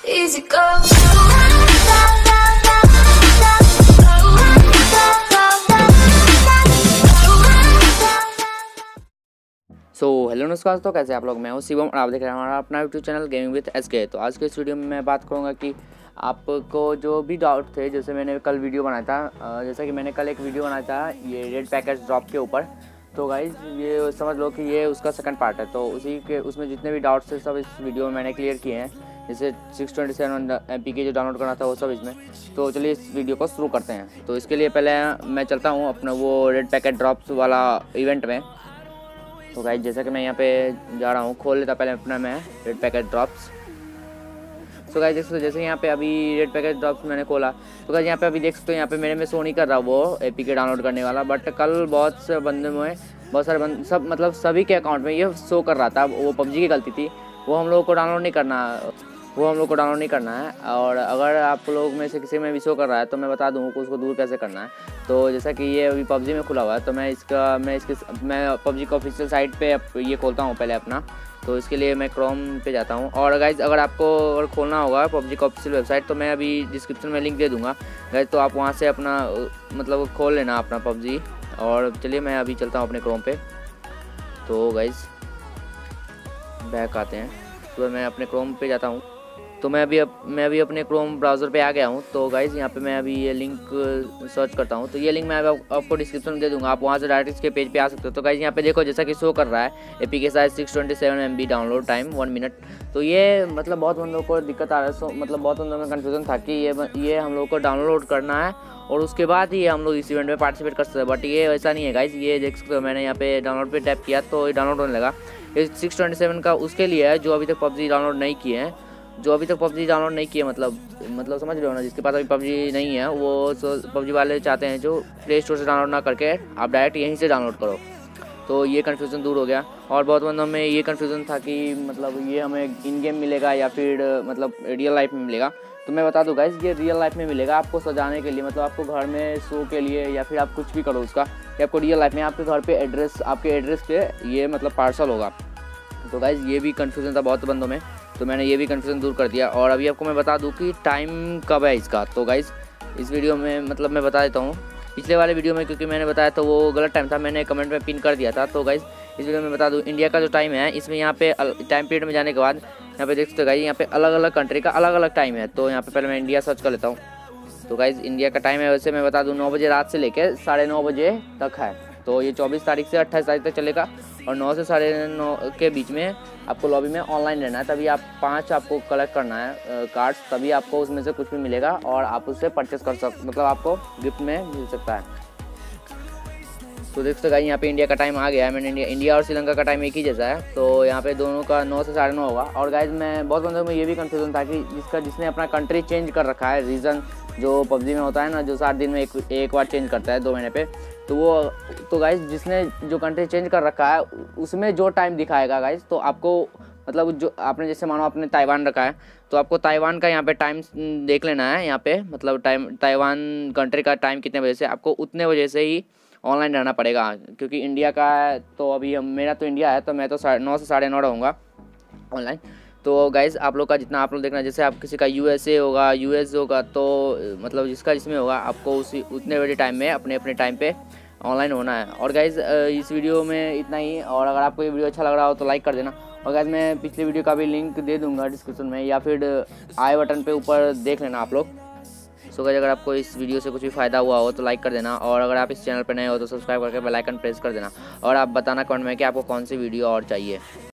easy go. Hello नमस्कार तो कैसे आप लोग। मैं हूँ शिवम और आप देख रहे हैं हमारा अपना YouTube channel gaming with SK. तो आज के इस वीडियो में मैं बात करूँगा कि आपको जो भी डाउट थे, जैसे मैंने कल वीडियो बनाया था, जैसे कि मैंने कल एक वीडियो बनाया था ये रेड पैकेज ड्रॉप के ऊपर। तो गाइज ये समझ लो कि ये उसका सेकंड पार्ट है। तो उसी के उसमें जितने भी डाउट्स थे सब इस वीडियो में मैंने क्लियर किए हैं। जैसे 627 MB जो डाउनलोड करना था वो सब इसमें। तो चलिए इस वीडियो को शुरू करते हैं। तो इसके लिए पहले मैं चलता हूँ अपना वो रेड पैकेट ड्रॉप्स वाला इवेंट में। तो गाइस जैसा कि मैं यहाँ पे जा रहा हूँ, खोल लेता पहले अपना मैं रेड पैकेट ड्रॉप्स। तो गाइस देख सकते हो जैसे यहाँ पे अभी रेड पैकेट ड्रॉप्स मैंने खोला, तो गाइस यहाँ पे अभी देख सकते हो यहाँ पे मेरे में शो नहीं कर रहा वो APK डाउनलोड करने वाला। बट कल बहुत से बंदे में बहुत सारे बंद सब मतलब सभी के अकाउंट में ये शो कर रहा था। वो PUBG की गलती थी, वो हम लोगों को डाउनलोड नहीं करना है। और अगर आप लोग में से किसी में भी शो कर रहा है तो मैं बता दूँ कि उसको दूर कैसे करना है। तो जैसा कि ये अभी PUBG में खुला हुआ है, तो मैं PUBG का ऑफिशियल साइट पे ये खोलता हूँ पहले अपना। तो इसके लिए मैं क्रोम पे जाता हूँ। और गाइज अगर आपको खोलना होगा PUBG का ऑफिशियल वेबसाइट, तो मैं अभी डिस्क्रिप्शन में लिंक दे दूँगा गाइज। तो आप वहाँ से अपना मतलब खोल लेना अपना PUBG। और चलिए मैं अभी चलता हूँ अपने क्रोम पे। तो गाइज बैक आते हैं, तो मैं अपने क्रोम पे जाता हूँ। तो मैं अभी अपने क्रोम ब्राउज़र पे आ गया हूँ। तो गाइज़ यहाँ पे मैं अभी ये लिंक सर्च करता हूँ। तो ये लिंक मैं आपको डिस्क्रिप्शन में दे दूँगा, आप वहाँ से डायरेक्ट इसके पेज पे आ सकते हो। तो गाइज़ यहाँ पे देखो जैसा कि शो कर रहा है APK size 627 MB download time 1 minute. तो ये मतलब बहुत बंदों को दिक्कत आ रहा है, मतलब बहुत बंदों में कन्फ्यूज़न था कि ये हम लोग को डाउनलोड करना है और उसके बाद ही हम लोग इस इवेंट में पार्टिसिपेट कर सकते हैं। बट ये ऐसा नहीं है गाइज़। ये देख सकते हो मैंने यहाँ पे डाउनलोड पे टैप किया तो ये डाउनलोड होने लगा। ये 627 का उसके लिए है जो अभी तक PUBG डाउनलोड नहीं किए हैं, मतलब समझ रहे हो ना, जिसके पास अभी PUBG नहीं है वो PUBG वाले चाहते हैं जो प्ले स्टोर से डाउनलोड ना करके आप डायरेक्ट यहीं से डाउनलोड करो। तो ये कन्फ्यूज़न दूर हो गया। और बहुत बंदों में ये कन्फ्यूज़न था कि मतलब ये हमें इन गेम मिलेगा या फिर मतलब रियल लाइफ में मिलेगा। तो मैं बता दूँ गाइस, ये रियल लाइफ में मिलेगा आपको सजाने के लिए, मतलब आपको घर में शो के लिए या फिर आप कुछ भी करो उसका, या आपको रियल लाइफ में आपके घर पे आपके एड्रेस पे ये मतलब पार्सल होगा। तो गाइस ये भी कन्फ्यूज़न था बहुत बंदों में, तो मैंने ये भी कन्फ्यूज़न दूर कर दिया। और अभी आपको मैं बता दूं कि टाइम कब है इसका। तो गाइस इस वीडियो में मतलब मैं बता देता हूँ, पिछले वाले वीडियो में क्योंकि मैंने बताया तो वो गलत टाइम था, मैंने कमेंट में पिन कर दिया था। तो गाइस इस वीडियो में बता दूँ इंडिया का जो टाइम है, इसमें यहाँ पे टाइम पीरियड में जाने के बाद यहाँ पे देख सकते हो गाइस यहाँ पे अलग अलग कंट्री का अलग अलग टाइम है। तो यहाँ पे पहले मैं इंडिया सर्च कर लेता हूँ। तो गाइस इंडिया का टाइम है वैसे मैं बता दूँ 9 बजे रात से लेकर 9:30 बजे तक है। तो ये 24 तारीख से 28 तारीख तक चलेगा। और 9 से 9:30 के बीच में आपको लॉबी में ऑनलाइन रहना है, तभी आप 5 आपको कलेक्ट करना है कार्ड्स, तभी आपको उसमें से कुछ भी मिलेगा और आप उससे परचेस कर मतलब आपको गिफ्ट में मिल सकता है। तो देख सकते हैं यहाँ पे इंडिया का टाइम आ गया है। मैंने इंडिया और श्रीलंका का टाइम एक ही जैसा है, तो यहाँ पे दोनों का 9 से 9:30 होगा। और गाइज मैं बहुत बंदों में ये भी कन्फ्यूजन था कि जिसने अपना कंट्री चेंज कर रखा है, रीजन जो PUBG में होता है ना, जो 7 दिन में एक बार चेंज करता है 2 महीने पे, तो गाइज जिसने जो कंट्री चेंज कर रखा है उसमें जो टाइम दिखाएगा गाइज, तो आपको मतलब जो आपने जैसे मानो आपने ताइवान रखा है तो आपको ताइवान का यहाँ पे टाइम देख लेना है। यहाँ पे मतलब ताइवान कंट्री का टाइम कितने बजे से, आपको उतने बजे से ही ऑनलाइन रहना पड़ेगा। क्योंकि इंडिया का है तो अभी मेरा तो इंडिया है, तो मैं तो 9 से 9:30 रहूँगा ऑनलाइन। तो गाइज़ आप लोग का जितना आप लोग देखना, जैसे आप किसी का USA होगा, US होगा, तो मतलब जिसमें होगा आपको उतने बजे टाइम में अपने टाइम पे ऑनलाइन होना है। और गाइज़ इस वीडियो में इतना ही। और अगर आपको ये वीडियो अच्छा लग रहा हो तो लाइक कर देना। और गाइज़ मैं पिछले वीडियो का भी लिंक दे दूँगा डिस्क्रिप्शन में, या फिर आई बटन पे ऊपर देख लेना आप लोग। सो गाइज़ अगर आपको इस वीडियो से कुछ भी फ़ायदा हुआ हो तो लाइक कर देना। और अगर आप इस चैनल पर नए हो तो सब्सक्राइब करके बेल आइकन प्रेस कर देना। और आप बताना कमेंट में कि आपको कौन सी वीडियो और चाहिए।